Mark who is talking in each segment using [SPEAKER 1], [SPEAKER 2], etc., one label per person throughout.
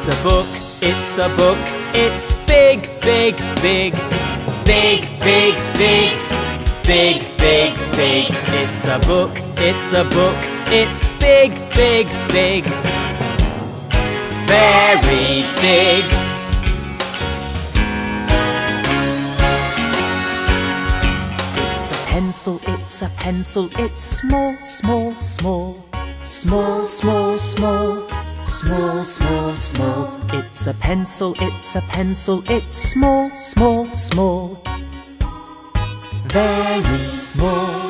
[SPEAKER 1] It's a book, it's a book, it's big, big, big. Big, big, big. Big, big, big. It's a book, it's a book, it's big, big, big. Very big. It's a pencil, it's a pencil, it's small, small, small. Small, small, small. Small, small, small. It's a pencil, it's a pencil, it's small, small, small. Very small.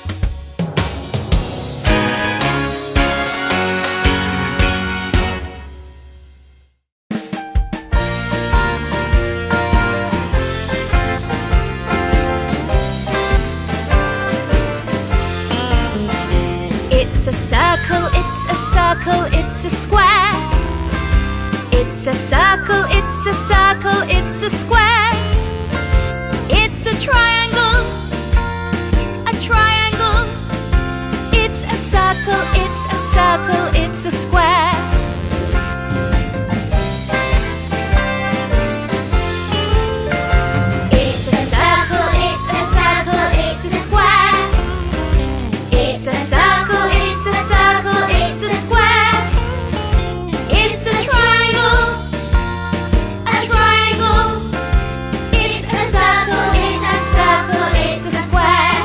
[SPEAKER 2] It's a circle, it's a circle, it's a square. It's a circle, it's a circle, it's a square. It's a triangle, a triangle. It's a circle, it's a circle, it's a square. It's a circle, it's a circle, it's a square. It's a circle, it's a circle, it's a square. It's a triangle, a triangle. It's a circle, it's a circle, it's a square.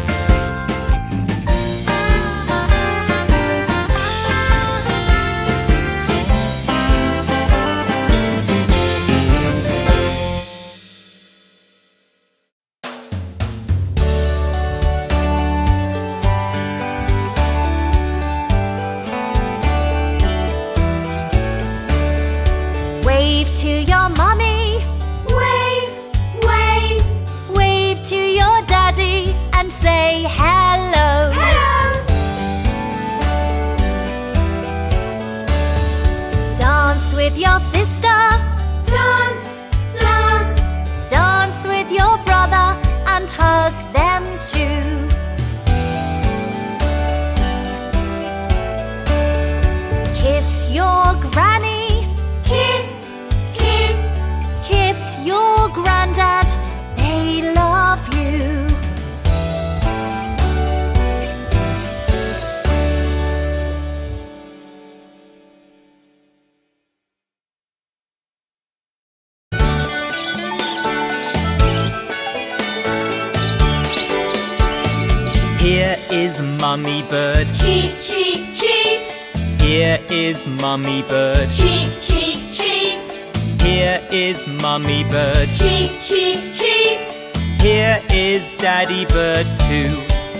[SPEAKER 2] Wave to your mummy. Wave, wave. Wave to your daddy and say hello. Hello. Dance with your sister. Dance, dance. Dance with your brother and hug them too. Kiss your granny. Kiss, kiss. Kiss your granddad, they love you.
[SPEAKER 1] Here is Mummy Bird.
[SPEAKER 2] Cheep, cheep, cheep.
[SPEAKER 1] Here is Mummy Bird.
[SPEAKER 2] Cheep, cheep, cheep.
[SPEAKER 1] Here is Mummy Bird.
[SPEAKER 2] Cheep, cheep, cheep.
[SPEAKER 1] Here is Daddy Bird too.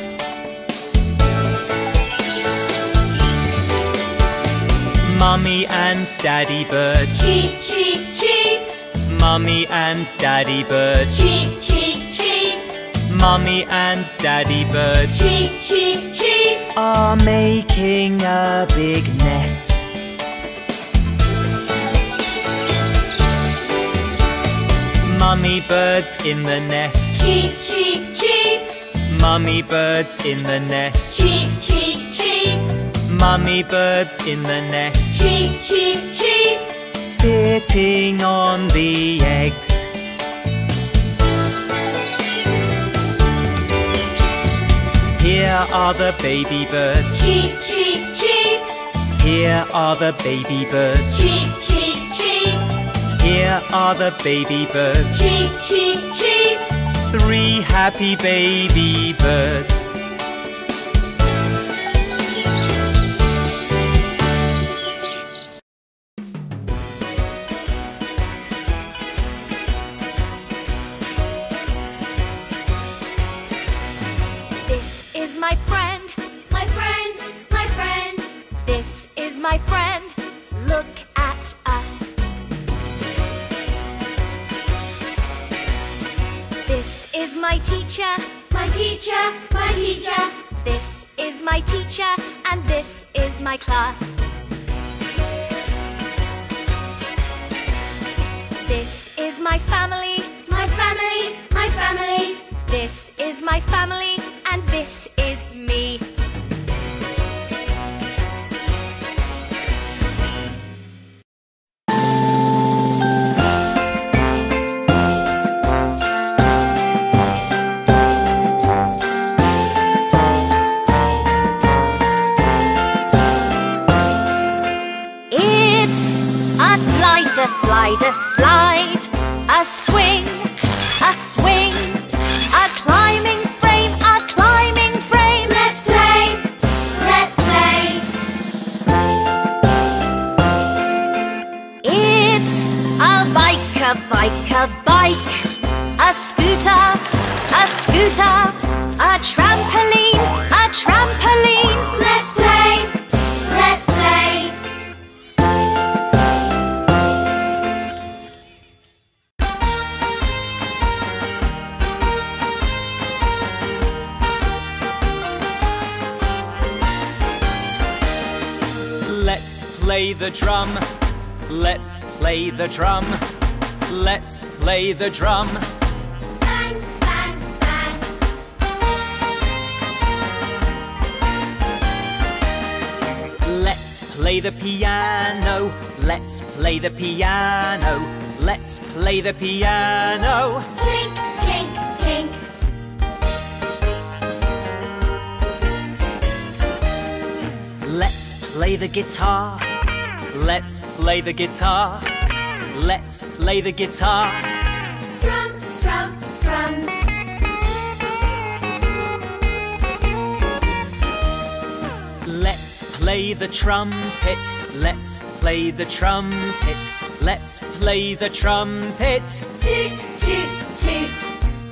[SPEAKER 1] Mummy and Daddy Bird.
[SPEAKER 2] Cheep, cheep, cheep.
[SPEAKER 1] Mummy and Daddy Bird.
[SPEAKER 2] Cheep, cheep, cheep.
[SPEAKER 1] Mummy and Daddy Bird
[SPEAKER 2] Cheep, cheep, cheep.
[SPEAKER 1] are making a big nest. Mummy Bird's in the nest.
[SPEAKER 2] Cheep, cheep, cheep.
[SPEAKER 1] Mummy Bird's in the nest.
[SPEAKER 2] Cheep, cheep, cheep.
[SPEAKER 1] Mummy Bird's in the nest.
[SPEAKER 2] Cheep, cheep, cheep.
[SPEAKER 1] Sitting on the eggs. Here are the baby birds.
[SPEAKER 2] Cheep, cheep, cheep.
[SPEAKER 1] Here are the baby birds.
[SPEAKER 2] Cheep, cheep, cheep.
[SPEAKER 1] Here are the baby birds.
[SPEAKER 2] Cheep, cheep, cheep.
[SPEAKER 1] 3 happy baby birds.
[SPEAKER 2] This is my friend. My friend, my friend. This is my friend. Look at us. This is my teacher. My teacher, my teacher. This is my teacher, and this is my class. This is my family. My family, my family. This is my family, and this is me.
[SPEAKER 1] play the drum. Let's play the drum. Let's play the drum.
[SPEAKER 2] Bang, bang, bang.
[SPEAKER 1] Let's play the piano. Let's play the piano. Let's play the piano.
[SPEAKER 2] Clink, clink, clink.
[SPEAKER 1] Let's play the guitar. Let's play the guitar. Let's play the guitar.
[SPEAKER 2] Strum, strum, strum.
[SPEAKER 1] Let's play the trumpet. Let's play the trumpet. Let's play the trumpet.
[SPEAKER 2] Toot, toot, toot.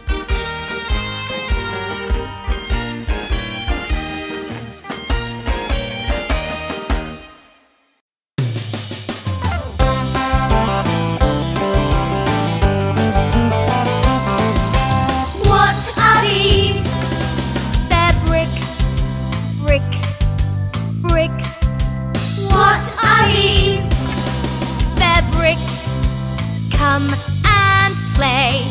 [SPEAKER 2] What are these? They're bricks, bricks, bricks. What are these? They're bricks. Come and play.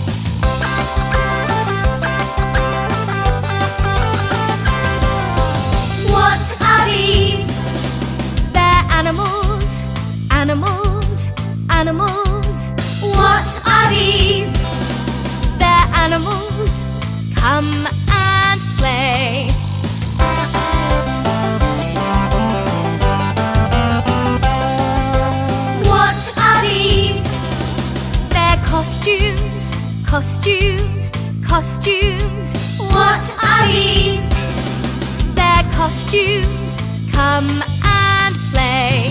[SPEAKER 2] What are these? They're animals, animals, animals. What are these? They're animals. Come and play. What are these? They're costumes, costumes, costumes. What are these? They're costumes. Come and play.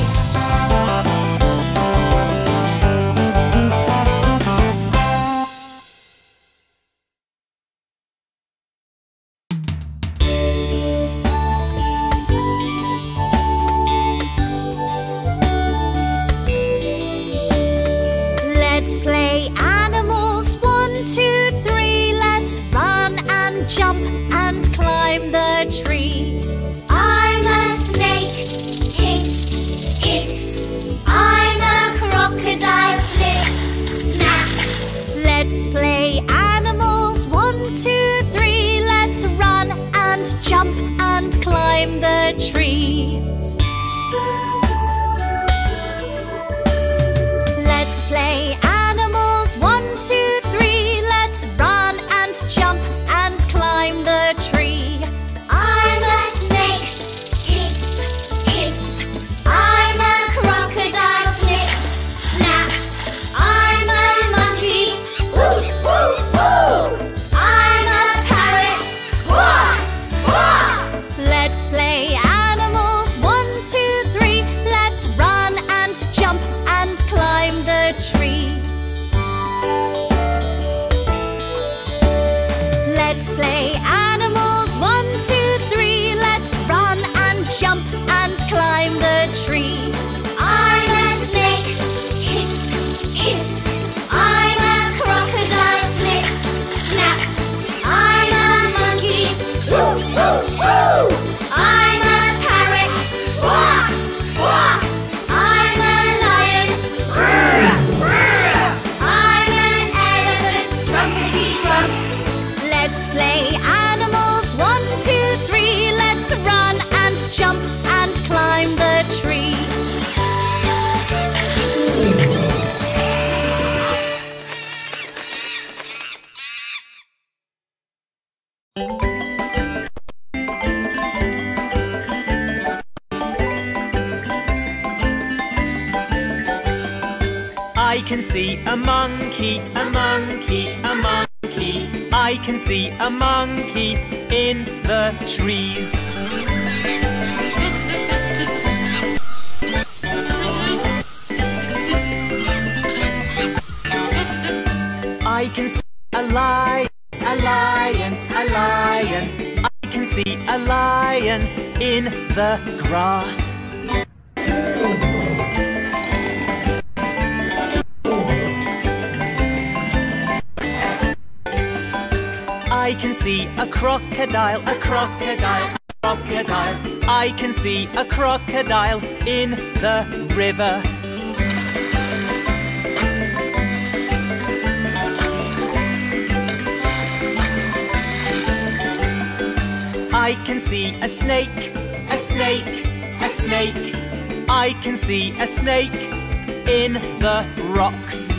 [SPEAKER 2] Let's play animals. 1, 2, 3. Let's run and jump and climb the tree. I'm a snake. Hiss, hiss. I'm a crocodile. Slip, snap. Let's play animals. 1, 2, 3. Let's run and jump and climb the tree. Let's play animals. 1, 2, 3. Let's run and jump and climb the tree. I'm a snake. Hiss, hiss. I'm a crocodile. Snip, snap. I'm a monkey. Woo, woo, woo. I'm a parrot. Squawk, squawk. Let's play animals. 1, 2, 3. Let's run and jump and climb the tree. Let's play animals. 1, 2, 3. Let's run and jump and climb the tree. I'm a snake. Hiss, hiss. I'm a crocodile. Slip, snap. I'm a monkey. Woo, woo, woo. I'm a parrot. Squawk, squawk. I'm a lion. Brr, brr. I'm an elephant. Trumpety trump. Let's play animals. 1, 2, 3. Let's run and jump and climb the tree.
[SPEAKER 1] I can see a monkey, a monkey, a monkey. I can see a monkey in the trees. I can see a lion, a lion, a lion. I can see a lion in the grass. I can see a crocodile, a crocodile, crocodile. I can see a crocodile in the river. I can see a snake, a snake, a snake. I can see a snake in the rocks.